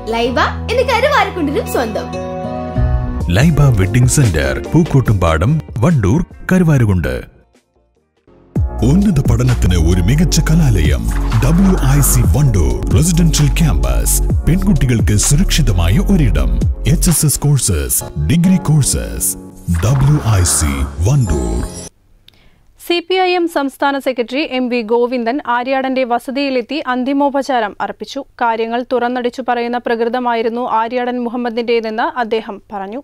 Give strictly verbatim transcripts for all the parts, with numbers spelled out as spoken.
ലൈബ എന്ന കരുവാരക്കുണ്ടിലും സ്വന്തം. Laiba wedding centre, Pookkottumpadam, Wandoor, Karuvarakundu. ഉന്നത പഠനത്തിന് ഒരു മികച്ച കലാലയം. W I C Wandoor residential campus. പെൺകുട്ടികൾക്ക് സുരക്ഷിതമായ ഒരിടം. H S S courses, degree courses. W I C Wandoor. C P I M സംസ്ഥാന സെക്രട്ടറി എം വി ഗോവിന്ദൻ ആര്യാടന്റെ വസതിയിലെത്തി അന്തിമോപചാരം അർപ്പിച്ചു. കാര്യങ്ങൾ തുറന്നടിച്ചു പറയുന്ന പ്രകൃതമായിരുന്നു ആര്യാടൻ മുഹമ്മദിന്റേതെന്ന് അദ്ദേഹം പറഞ്ഞു.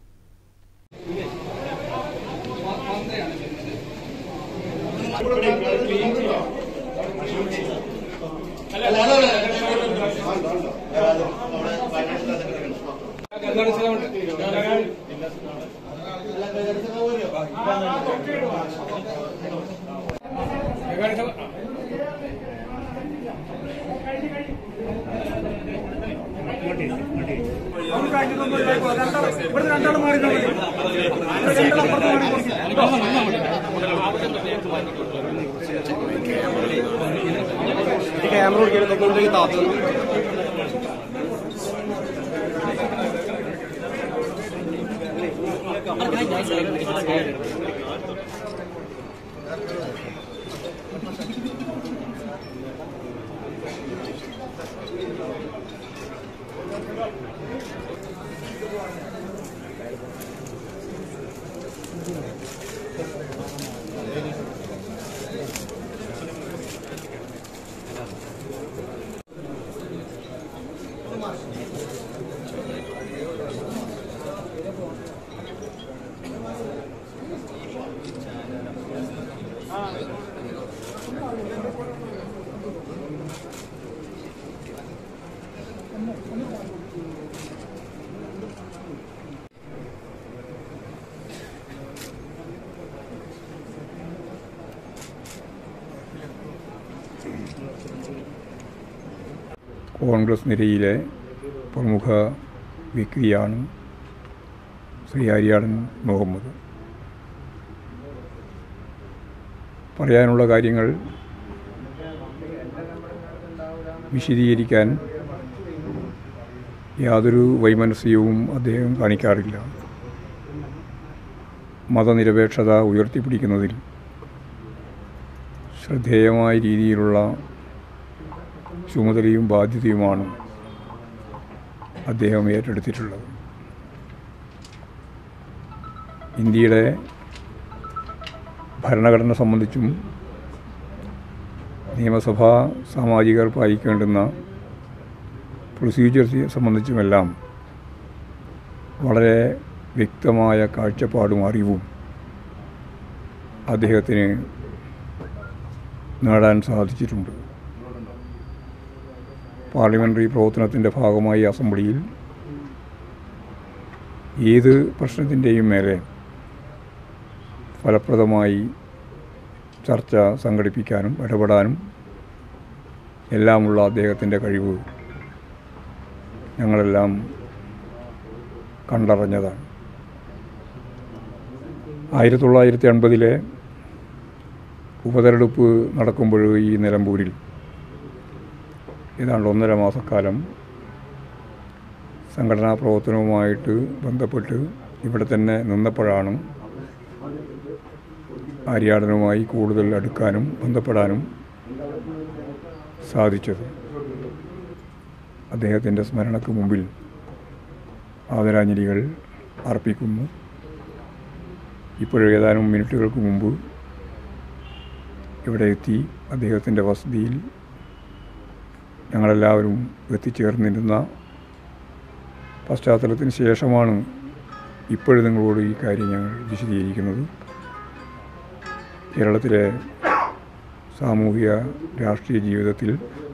കോൺഗ്രസ് നിരയിലെ പ്രമുഖ വ്യക്തിയാണ് ശ്രീ ആര്യാടൻ മുഹമ്മദ്. പറയാനുള്ള കാര്യങ്ങൾ വിശദീകരിക്കാൻ യാതൊരു വൈമനസ്യവും അദ്ദേഹം കാണിക്കാറില്ല. മതനിരപേക്ഷത ഉയർത്തിപ്പിടിക്കുന്നതിൽ ശ്രദ്ധേയമായ രീതിയിലുള്ള ചുമതലയും ബാധ്യതയുമാണ് അദ്ദേഹം ഏറ്റെടുത്തിട്ടുള്ളത്. ഇന്ത്യയുടെ ഭരണഘടന സംബന്ധിച്ചും നിയമസഭാ സാമാജികർ പാലിക്കേണ്ടുന്ന പ്രൊസീജിയർ സംബന്ധിച്ചുമെല്ലാം വളരെ വ്യക്തമായ കാഴ്ചപ്പാടും അറിവും അദ്ദേഹത്തിന് നേടാൻ സാധിച്ചിട്ടുണ്ട്. പാർലമെൻ്ററി പ്രവർത്തനത്തിൻ്റെ ഭാഗമായി അസംബ്ലിയിൽ ഏത് പ്രശ്നത്തിൻ്റെയും മേലെ ഫലപ്രദമായി ചർച്ച സംഘടിപ്പിക്കാനും ഇടപെടാനും എല്ലാമുള്ള അദ്ദേഹത്തിൻ്റെ കഴിവ് ഞങ്ങളെല്ലാം കണ്ടറിഞ്ഞതാണ്. ആയിരത്തി തൊള്ളായിരത്തി എൺപതിലെ ഉപതെരഞ്ഞെടുപ്പ് നടക്കുമ്പോൾ ഈ നിലമ്പൂരിൽ ഏതാണ്ട് ഒന്നര മാസക്കാലം സംഘടനാ പ്രവർത്തനവുമായിട്ട് ബന്ധപ്പെട്ട് ഇവിടെ തന്നെ നിന്നപ്പോഴാണ് ആര്യാടനുമായി കൂടുതൽ അടുക്കാനും ബന്ധപ്പെടാനും സാധിച്ചത്. അദ്ദേഹത്തിൻ്റെ സ്മരണയ്ക്ക് മുമ്പിൽ ആദരാഞ്ജലികൾ അർപ്പിക്കുന്നു. ഇപ്പോഴേതാനും മിനിറ്റുകൾക്ക് മുമ്പ് ഇവിടെ എത്തി അദ്ദേഹത്തിൻ്റെ വസതിയിൽ ഞങ്ങളെല്ലാവരും എത്തിച്ചേർന്നിരുന്ന പശ്ചാത്തലത്തിന് ശേഷമാണ് ഇപ്പോഴും നിങ്ങളോട് ഈ കാര്യം ഞങ്ങൾ വിശദീകരിക്കുന്നത്. കേരളത്തിലെ സാമൂഹിക രാഷ്ട്രീയ ജീവിതത്തിൽ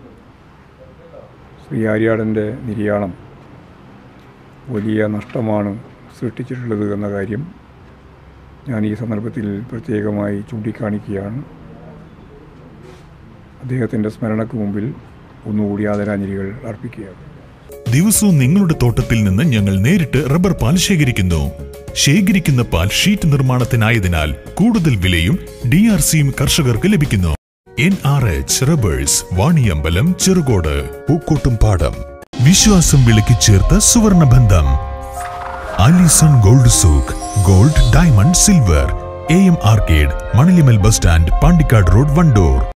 ശ്രീ ആര്യാടൻ്റെ നിര്യാണം വലിയ നഷ്ടമാണ് സൃഷ്ടിച്ചിട്ടുള്ളത് എന്ന കാര്യം ഞാൻ ഈ സന്ദർഭത്തിൽ പ്രത്യേകമായി ചൂണ്ടിക്കാണിക്കുകയാണ്. അദ്ദേഹത്തിൻ്റെ സ്മരണയ്ക്ക് മുമ്പിൽ ഒന്നുകൂടി ആദരാഞ്ജലികൾ അർപ്പിക്കുകയാണ്. ദിവസവും നിങ്ങളുടെ തോട്ടത്തിൽ നിന്ന് ഞങ്ങൾ നേരിട്ട് റബ്ബർ പാൽ ശേഖരിക്കുന്നു. ശേഖരിക്കുന്ന പാൽ ഷീറ്റ് നിർമ്മാണത്തിനായതിനാൽ കൂടുതൽ വിലയും ഡി ആർ സിയും കർഷകർക്ക് ലഭിക്കുന്നു. N R H rubbers, Vaniyambalam, Cherukode, Pookkottumpadam. വിശ്വാസം വിളക്കി ചേർത്ത സുവർണ ബന്ധം. Alison gold souk, gold, diamond, silver, A M arcade, Manalimal bus stand, Pandikkad road, Wandoor.